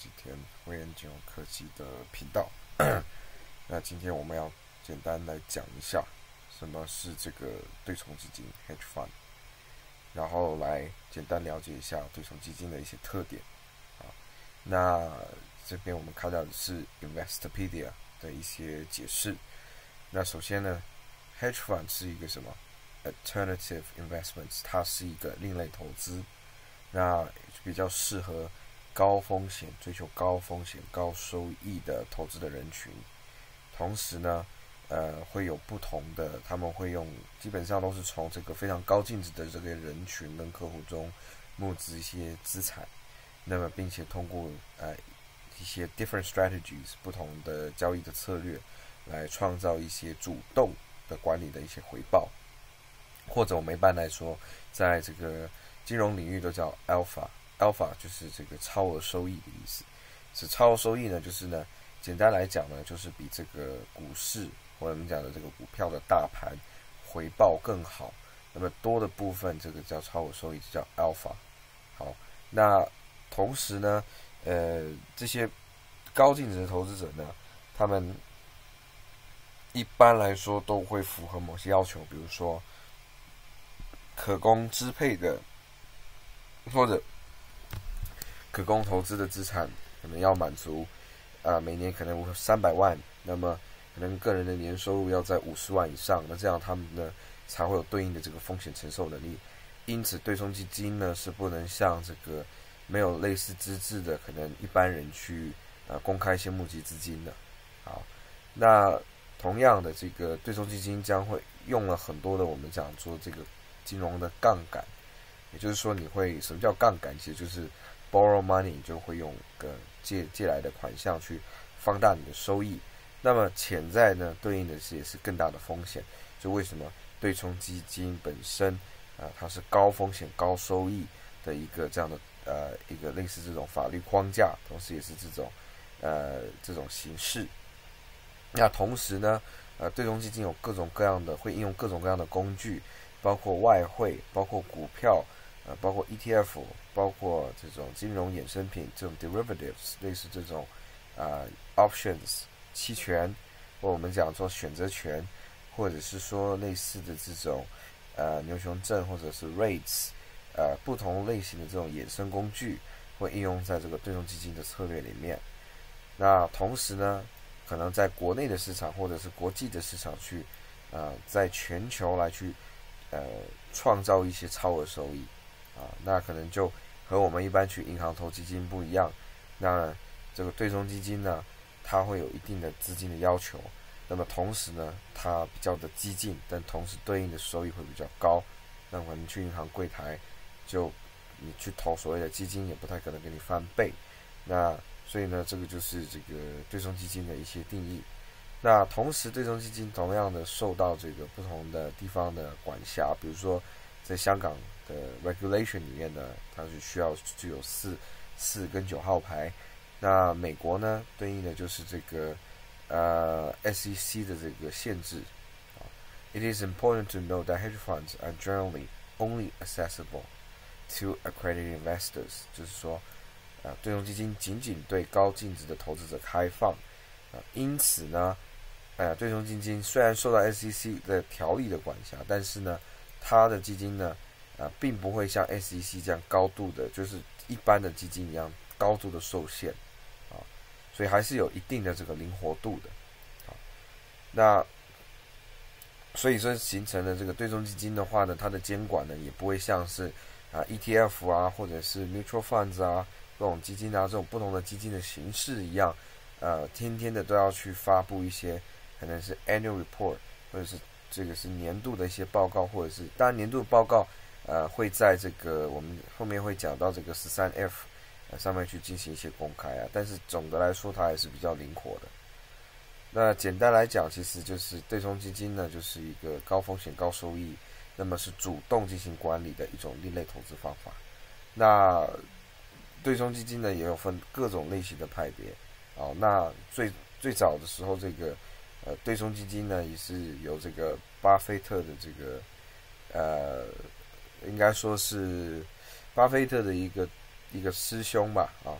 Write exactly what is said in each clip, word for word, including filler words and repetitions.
几天灰岩金融科技的频道。那今天我们要简单来讲一下什么是这个对冲基金 hedge fund， 然后来简单了解一下对冲基金的一些特点。那这边我们看到的是 Investopedia 的一些解释。那首先呢 hedge fund 是一个什么 alternative investments， 它是一个另类投资，那比较适合高风险、追求高风险、高收益的投资的人群。同时呢，呃，会有不同的，他们会用，基本上都是从这个非常高净值的这个人群跟客户中募资一些资产，那么并且通过呃一些 different strategies 不同的交易的策略，来创造一些主动的管理的一些回报，或者我们一般来说，在这个金融领域都叫 alpha。alpha 就是这个超额收益的意思。是超额收益呢，就是呢，简单来讲呢，就是比这个股市或者我们讲的这个股票的大盘回报更好。那么多的部分，这个叫超额收益，就叫 alpha。好，那同时呢，呃，这些高净值的投资者呢，他们一般来说都会符合某些要求，比如说可供支配的或者可供投资的资产可能要满足，啊、呃，每年可能三百万，那么可能个人的年收入要在五十万以上，那这样他们呢才会有对应的这个风险承受能力。因此，对冲基金呢是不能像这个没有类似资质的可能一般人去呃公开一些募集资金的。好，那同样的，这个对冲基金将会用了很多的我们讲做这个金融的杠杆，也就是说，你会什么叫杠杆？其实就是 borrow money， 就会用个借借来的款项去放大你的收益。那么潜在呢，对应的是也是更大的风险。就为什么对冲基金本身啊、呃，它是高风险高收益的一个这样的呃一个类似这种法律框架，同时也是这种呃这种形式。那同时呢，呃，对冲基金有各种各样的，会应用各种各样的工具，包括外汇，包括股票，呃，包括 E T F， 包括这种金融衍生品，这种 derivatives， 类似这种啊、呃、options 期权，或我们讲说选择权，或者是说类似的这种呃牛熊证或者是 rates， 呃不同类型的这种衍生工具会应用在这个对冲基金的策略里面。那同时呢，可能在国内的市场或者是国际的市场去，呃，在全球来去，呃，创造一些超额收益，啊，那可能就和我们一般去银行投基金不一样。那这个对冲基金呢，它会有一定的资金的要求，那么同时呢，它比较的激进，但同时对应的收益会比较高。那可能去银行柜台，就你去投所谓的基金，也不太可能给你翻倍。那所以呢，这个就是这个对冲基金的一些定义。那同时，对冲基金同样的受到这个不同的地方的管辖，比如说在香港的 regulation 里面呢，它是需要具有四四跟九号牌。那美国呢，对应的就是这个呃 S E C 的这个限制。It is important to note that hedge funds are generally only accessible to accredited investors， 就是说。啊，对冲基金仅仅对高净值的投资者开放，啊，因此呢，呃，对冲基金虽然受到 S E C 的条例的管辖，但是呢，它的基金呢，啊，并不会像 S E C 这样高度的，就是一般的基金一样高度的受限，啊，所以还是有一定的这个灵活度的，啊，那所以说形成了这个对冲基金的话呢，它的监管呢也不会像是啊 E T F 啊或者是 mutual funds 啊。这种基金啊，这种不同的基金的形式一样，呃，天天的都要去发布一些可能是 annual report， 或者是这个是年度的一些报告，或者是当然年度的报告，呃，会在这个我们后面会讲到这个十三 F 呃上面去进行一些公开啊，但是总的来说它还是比较灵活的。那简单来讲，其实就是对冲基金呢，就是一个高风险高收益，那么是主动进行管理的一种另类投资方法。那对冲基金呢也有分各种类型的派别，哦，那最最早的时候，这个呃对冲基金呢也是由这个巴菲特的这个呃，应该说是巴菲特的一个一个师兄吧，啊，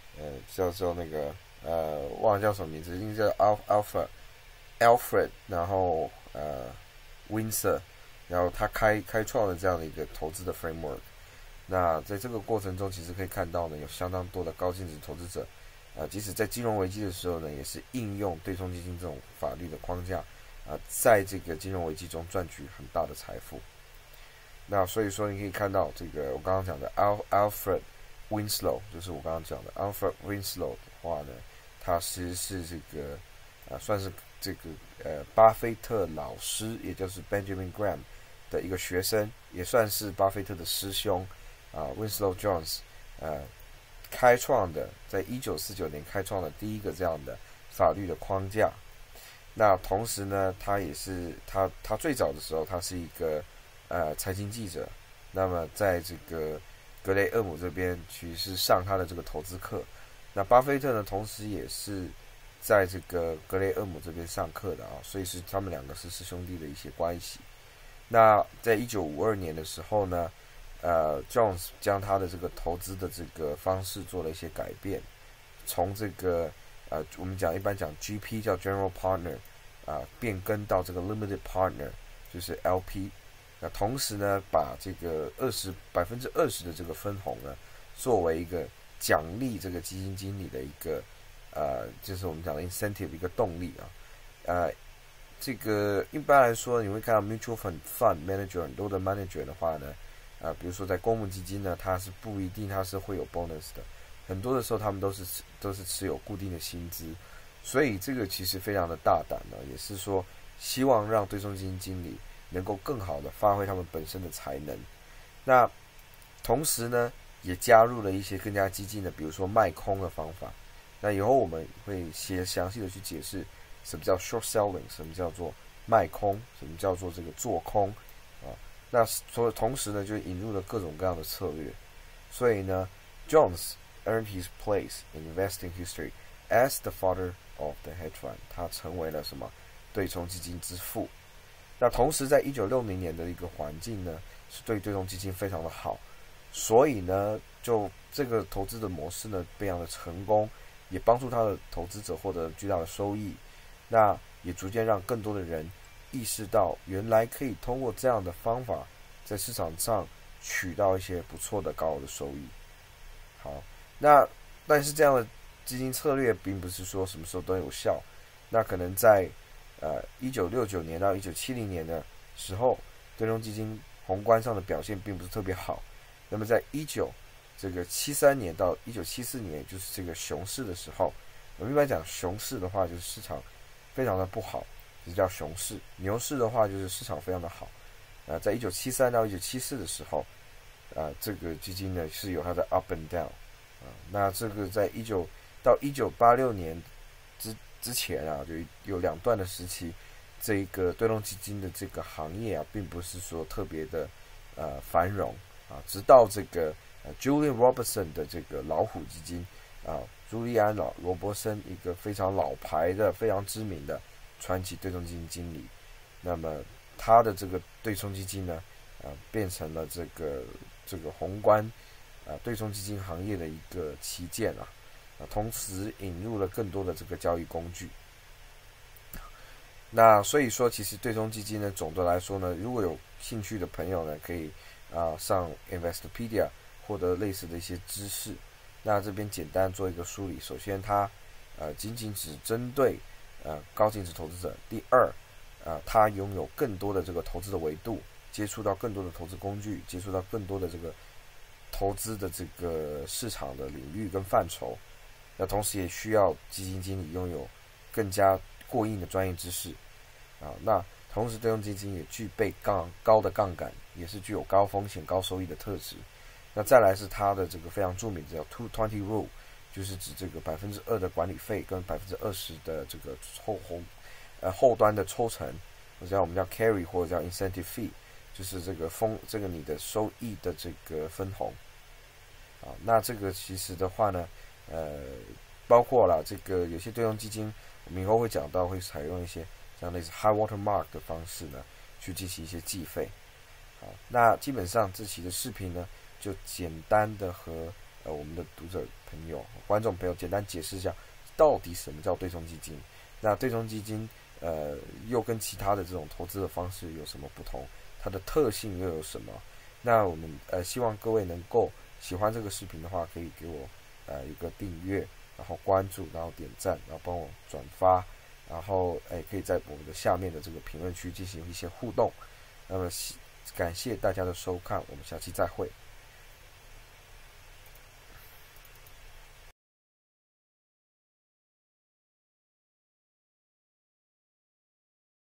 呃，叫做那个呃，忘了叫什么名字，应该叫 Alpha Alfred，然后呃 Windsor，然后他开开创了这样的一个投资的 framework。那在这个过程中，其实可以看到呢，有相当多的高净值投资者，啊、呃，即使在金融危机的时候呢，也是应用对冲基金这种法律的框架，啊、呃，在这个金融危机中赚取很大的财富。那所以说，你可以看到这个我刚刚讲的 Al Alfred Winslow， 就是我刚刚讲的 Alfred Winslow 的话呢，他其实是这个啊、呃，算是这个呃巴菲特老师，也就是 Benjamin Graham 的一个学生，也算是巴菲特的师兄啊、呃、，Winslow Jones 呃开创的，在一九四九年开创的第一个这样的法律的框架。那同时呢，他也是他他最早的时候，他是一个呃财经记者。那么在这个格雷厄姆这边其实是上他的这个投资课。那巴菲特呢，同时也是在这个格雷厄姆这边上课的啊，所以是他们两个是师兄弟的一些关系。那在一九五二年的时候呢，呃 ，Jones 将他的这个投资的这个方式做了一些改变，从这个呃我们讲一般讲 G P 叫 General Partner 啊、呃，变更到这个 Limited Partner 就是 L P。那同时呢，把这个二十百分之二十的这个分红呢，作为一个奖励这个基金经理的一个呃，就是我们讲的 incentive 一个动力啊，呃，这个一般来说，你会看到 mutual fund fund manager 很多的 manager 的话呢，啊、呃，比如说在公募基金呢，它是不一定它是会有 bonus 的，很多的时候他们都是都是持有固定的薪资，所以这个其实非常的大胆呢，也是说希望让对冲基金经理能够更好的发挥他们本身的才能。那同时呢，也加入了一些更加激进的，比如说卖空的方法。那以后我们会写详细的去解释什么叫 short selling， 什么叫做卖空，什么叫做这个做空啊。那所同时呢，就引入了各种各样的策略。所以呢 ，Jones earned his place in investing history as the father of the hedge fund， 他成为了什么对冲基金之父。那同时，在一九六零年的一个环境呢，是对对冲基金非常的好，所以呢，就这个投资的模式呢，非常的成功，也帮助他的投资者获得巨大的收益。那也逐渐让更多的人意识到，原来可以通过这样的方法，在市场上取到一些不错的高额的收益。好，那但是这样的基金策略并不是说什么时候都有效，那可能在呃，一九六九年到一九七零年的时候，对冲基金宏观上的表现并不是特别好。那么，在一九这个七三年到一九七四年，就是这个熊市的时候，我们一般讲熊市的话，就是市场非常的不好，就叫熊市；牛市的话，就是市场非常的好。呃，在一九七三到一九七四的时候，呃，这个基金呢是有它的 up and down 啊、呃。那这个在一九到一九八六年之之前啊，就有两段的时期，这个对冲基金的这个行业啊，并不是说特别的呃繁荣啊，直到这个呃 Julian Robertson 的这个老虎基金啊，朱利安老罗伯森一个非常老牌的、非常知名的传奇对冲基金经理，那么他的这个对冲基金呢，啊，变成了这个这个宏观啊对冲基金行业的一个旗舰啊。同时引入了更多的这个交易工具。那所以说，其实对冲基金呢，总的来说呢，如果有兴趣的朋友呢，可以啊、呃、上 Investopedia 获得类似的一些知识。那这边简单做一个梳理。首先它，呃仅仅只针对呃高净值投资者。第二，呃它拥有更多的这个投资的维度，接触到更多的投资工具，接触到更多的这个投资的这个市场的领域跟范畴。那同时也需要基金经理拥有更加过硬的专业知识啊。那同时对冲基金也具备杠高的杠杆，也是具有高风险高收益的特质。那再来是它的这个非常著名的叫 two twenty rule， 就是指这个百分之二的管理费跟百分之二十的这个后后呃后端的抽成，或者叫我们叫 carry 或者叫 incentive fee， 就是这个风这个你的收益的这个分红啊。那这个其实的话呢。呃，包括了这个有些对冲基金，我们以后会讲到，会采用一些像类似 high water mark 的方式呢，去进行一些计费。好，那基本上这期的视频呢，就简单的和呃我们的读者朋友、观众朋友简单解释一下，到底什么叫对冲基金？那对冲基金呃又跟其他的这种投资的方式有什么不同？它的特性又有什么？那我们呃希望各位能够喜欢这个视频的话，可以给我呃一个订阅，然后关注，然后点赞，然后帮我转发，然后哎可以在我们的下面的这个评论区进行一些互动。那么感谢大家的收看，我们下期再会。